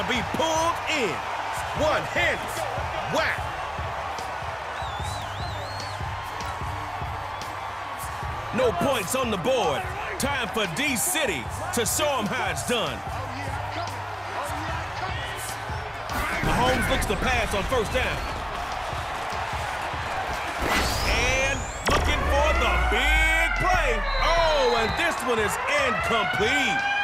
to be pulled in. One-handed. Whack. No points on the board. Time for D-City to show them how it's done. Mahomes looks to pass on first down. And looking for the big play. Oh, and this one is incomplete.